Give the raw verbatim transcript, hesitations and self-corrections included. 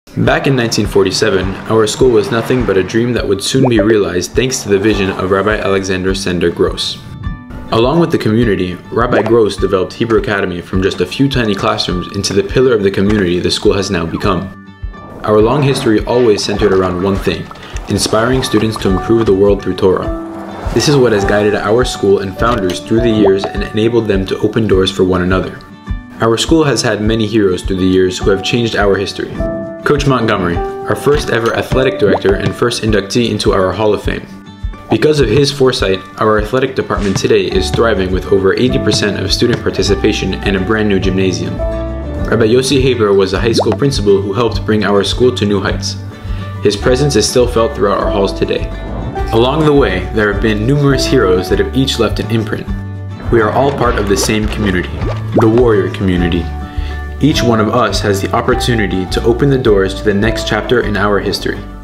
Back in nineteen forty-seven, our school was nothing but a dream that would soon be realized thanks to the vision of Rabbi Alexander Sender Gross. Along with the community, Rabbi Gross developed Hebrew Academy from just a few tiny classrooms into the pillar of the community the school has now become. Our long history always centered around one thing: inspiring students to improve the world through Torah. This is what has guided our school and founders through the years and enabled them to open doors for one another. Our school has had many heroes through the years who have changed our history. Coach Montgomery, our first ever athletic director and first inductee into our Hall of Fame. Because of his foresight, our athletic department today is thriving with over eighty percent of student participation and a brand new gymnasium. Rabbi Yossi Haber was a high school principal who helped bring our school to new heights. His presence is still felt throughout our halls today. Along the way, there have been numerous heroes that have each left an imprint. We are all part of the same community, the Warrior community. Each one of us has the opportunity to open the doors to the next chapter in our history.